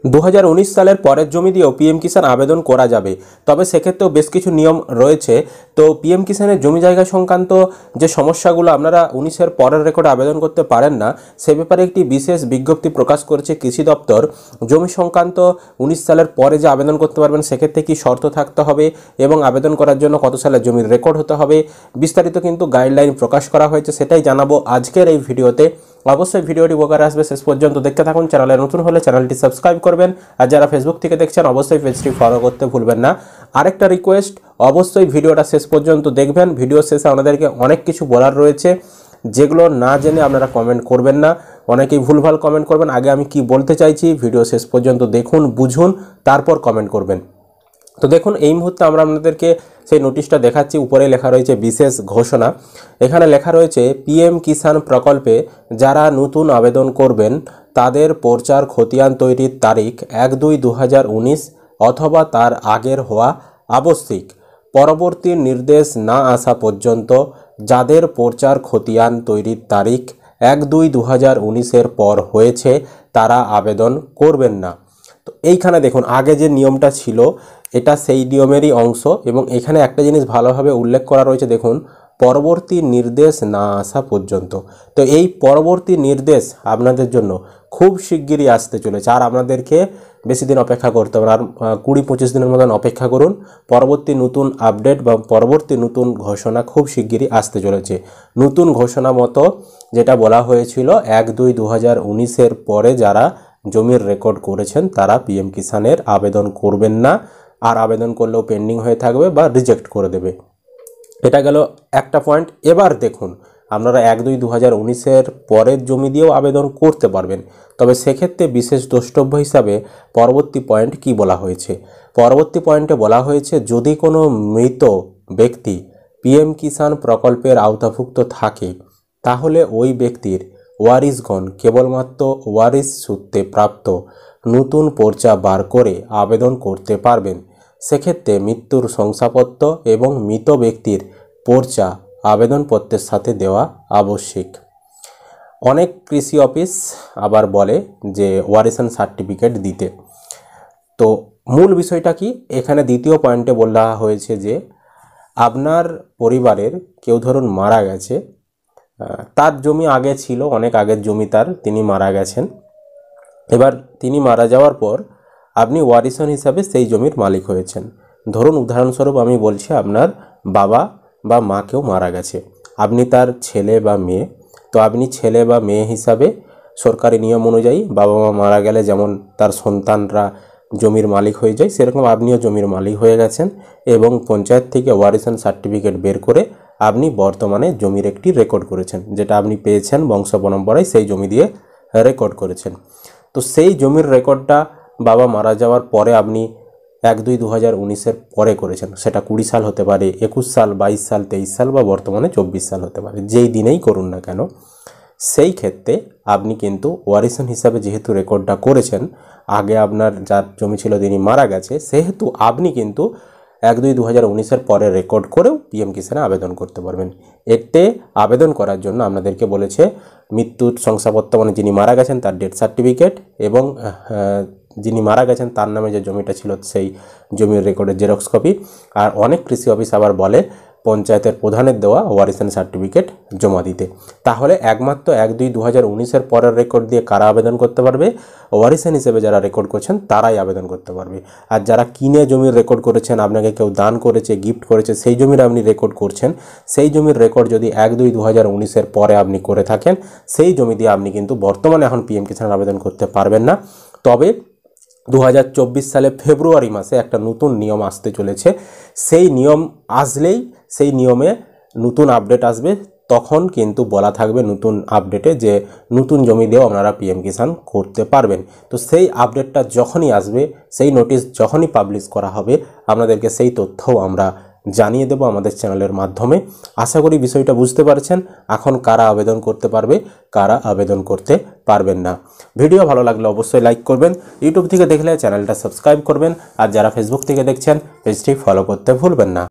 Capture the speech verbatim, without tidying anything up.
দু হাজার উনিশ সালের পরের জমি দিয়েও পিএম কিষাণ আবেদন করা যাবে, তবে সেক্ষেত্রেও বেশ কিছু নিয়ম রয়েছে। তো পিএম কিষাণের জমি জায়গা সংক্রান্ত যে সমস্যাগুলো আপনারা উনিশের পরের রেকর্ডে আবেদন করতে পারেন না, সে ব্যাপারে একটি বিশেষ বিজ্ঞপ্তি প্রকাশ করেছে কৃষি দপ্তর। জমি সংক্রান্ত উনিশ সালের পরে যে আবেদন করতে পারবেন সেক্ষেত্রে কী শর্ত থাকতে হবে এবং আবেদন করার জন্য কত সালের জমির রেকর্ড হতে হবে, বিস্তারিত কিন্তু গাইডলাইন প্রকাশ করা হয়েছে, সেটাই জানাবো আজকের এই ভিডিওতে। অবশ্যই ভিডিওটি উপকারে আসবে, শেষ পর্যন্ত দেখতে থাকুন। চ্যানেলে নতুন হলে চ্যানেলটি সাবস্ক্রাইব করবেন, আর যারা ফেসবুক থেকে দেখছেন অবশ্যই পেজটি ফলো করতে ভুলবেন না। আরেকটা রিকোয়েস্ট, অবশ্যই ভিডিওটা শেষ পর্যন্ত দেখবেন। ভিডিও শেষে আপনাদেরকে অনেক কিছু বলার রয়েছে, যেগুলো না জেনে আপনারা কমেন্ট করবেন না। অনেকেই ভুলভাল কমেন্ট করবেন। আগে আমি কি বলতে চাইছি ভিডিও শেষ পর্যন্ত দেখুন, বুঝুন, তারপর কমেন্ট করবেন। তো দেখুন, এই মুহূর্তে আমরা আপনাদেরকে সেই নোটিশটা দেখাচ্ছি। উপরে লেখা রয়েছে বিশেষ ঘোষণা। এখানে লেখা রয়েছে পিএম কিষাণ প্রকল্পে যারা নতুন আবেদন করবেন তাদের পর্চার খতিয়ান তৈরির তারিখ এক দুই দু হাজার উনিশ অথবা তার আগের হওয়া আবশ্যিক। পরবর্তী নির্দেশ না আসা পর্যন্ত যাদের পর্চার খতিয়ান তৈরির তারিখ এক দুই দু হাজার উনিশের পর হয়েছে তারা আবেদন করবেন না। তো এইখানে দেখুন, আগে যে নিয়মটা ছিল এটা সেই নিয়মেরই অংশ, এবং এখানে একটা জিনিস ভালোভাবে উল্লেখ করা রয়েছে, দেখুন, পরবর্তী নির্দেশ না আসা পর্যন্ত। তো এই পরবর্তী নির্দেশ আপনাদের জন্য খুব শিগগিরই আসতে চলেছে, আর আপনাদেরকে বেশি দিন অপেক্ষা করতে হবে, আর কুড়ি পঁচিশ দিনের মতন অপেক্ষা করুন। পরবর্তী নতুন আপডেট বা পরবর্তী নতুন ঘোষণা খুব শিগগিরই আসতে চলেছে। নতুন ঘোষণা মতো যেটা বলা হয়েছিল এক দুই দু হাজার উনিশের পরে যারা জমির রেকর্ড করেছেন তারা পিএম কিষাণের আবেদন করবেন না, আর আবেদন করলেও পেন্ডিং হয়ে থাকবে বা রিজেক্ট করে দেবে। এটা গেল একটা পয়েন্ট। এবার দেখুন, আপনারা এক দুই দু হাজার উনিশের পরের জমি দিয়েও আবেদন করতে পারবেন, তবে সেক্ষেত্রে বিশেষ দ্রষ্টব্য হিসাবে পরবর্তী পয়েন্ট কি বলা হয়েছে। পরবর্তী পয়েন্টে বলা হয়েছে যদি কোনো মৃত ব্যক্তি পিএম কিষাণ প্রকল্পের আওতাভুক্ত থাকে তাহলে ওই ব্যক্তির ওয়ারিশগণ কেবলমাত্র ওয়ারিশ সূত্রে প্রাপ্ত নতুন পর্চা বার করে আবেদন করতে পারবেন। সেক্ষেত্রে মৃত্যুর শংসাপত্র এবং মৃত ব্যক্তির পর্চা আবেদনপত্রের সাথে দেওয়া আবশ্যিক। অনেক কৃষি অফিস আবার বলে যে ওয়ারিশন সার্টিফিকেট দিতে। তো মূল বিষয়টা কি, এখানে দ্বিতীয় পয়েন্টে বলা হয়েছে যে আপনার পরিবারের কেউ ধরুন মারা গেছে, তার জমি আগে ছিল, অনেক আগের জমি তার, তিনি মারা গেছেন। এবার তিনি মারা যাওয়ার পর আপনি ওয়ারিশন হিসাবে সেই জমির মালিক হয়েছেন। ধরুন উদাহরণস্বরূপ আমি বলছি, আপনার বাবা বা মা কেউ মারা গেছে, আপনি তার ছেলে বা মেয়ে। তো আপনি ছেলে বা মেয়ে হিসাবে সরকারি নিয়ম অনুযায়ী বাবা মা মারা গেলে যেমন তার সন্তানরা জমির মালিক হয়ে যায়, সেরকম আপনিও জমির মালিক হয়ে গেছেন, এবং পঞ্চায়েত থেকে ওয়ারিশন সার্টিফিকেট বের করে আপনি বর্তমানে জমির একটি রেকর্ড করেছেন, যেটা আপনি পেয়েছেন বংশ পরম্পরায়, সেই জমি দিয়ে রেকর্ড করেছেন। তো সেই জমির রেকর্ডটা বাবা মারা যাওয়ার পরে আপনি এক দুই দু হাজার উনিশের পরে করেছেন, সেটা কুড়ি সাল হতে পারে, একুশ সাল, বাইশ সাল, তেইশ সাল বা বর্তমানে চব্বিশ সাল হতে পারে, যেই দিনেই করুন না কেন, সেই ক্ষেত্রে আপনি কিন্তু ওয়ারিশন হিসাবে যেহেতু রেকর্ডটা করেছেন, আগে আপনার যার জমি ছিল তিনি মারা গেছে, সেহেতু আপনি কিন্তু এক দুই দু হাজার উনিশের পরে রেকর্ড করেও পিএম কিষাণে আবেদন করতে পারবেন। এতে আবেদন করার জন্য আপনাদেরকে বলেছে মৃত্যুর শংসাপত্র, মানে যিনি মারা গেছেন তার ডেথ সার্টিফিকেট, এবং যিনি মারা গেছেন তার নামে যে জমিটা ছিল সেই জমির রেকর্ডের জেরক্স কপি। আর অনেক কৃষি অফিস আবার বলে পঞ্চায়েতের প্রধানের দেওয়া ওয়ারিশন সার্টিফিকেট জমা দিতে। তাহলে একমাত্র এক দুই দু হাজার উনিশের পরের রেকর্ড দিয়ে কারা আবেদন করতে পারবে? ওয়ারিশন হিসেবে যারা রেকর্ড করছেন তারাই আবেদন করতে পারবে। আর যারা কিনে জমির রেকর্ড করেছেন, আপনাকে কেউ দান করেছে, গিফট করেছে, সেই জমির আপনি রেকর্ড করছেন, সেই জমির রেকর্ড যদি এক দুই দু হাজার উনিশের পরে আপনি করে থাকেন, সেই জমি দিয়ে আপনি কিন্তু বর্তমানে এখন পিএম কিষাণের আবেদন করতে পারবেন না। তবে দু হাজার চব্বিশ সালে ফেব্রুয়ারি মাসে একটা নতুন নিয়ম আসতে চলেছে। সেই নিয়ম আসলেই সেই নিয়মে নতুন আপডেট আসবে, তখন কিন্তু বলা থাকবে নতুন আপডেটে যে নতুন জমি দিয়েও আপনারা পিএম কিষাণ করতে পারবেন। তো সেই আপডেটটা যখনই আসবে, সেই নোটিশ যখনই পাবলিশ করা হবে, আপনাদেরকে সেই তথ্যও আমরা জানিয়ে দেব আমাদের চ্যানেলের মাধ্যমে। আশা করি বিষয়টা বুঝতে পারছেন এখন কারা আবেদন করতে পারবে, কারা আবেদন করতে পারবেন না। ভিডিও ভালো লাগলে অবশ্যই লাইক করবেন, ইউটিউব থেকে দেখলে চ্যানেলটা সাবস্ক্রাইব করবেন, আর যারা ফেসবুক থেকে দেখছেন পেজটি ফলো করতে ভুলবেন না।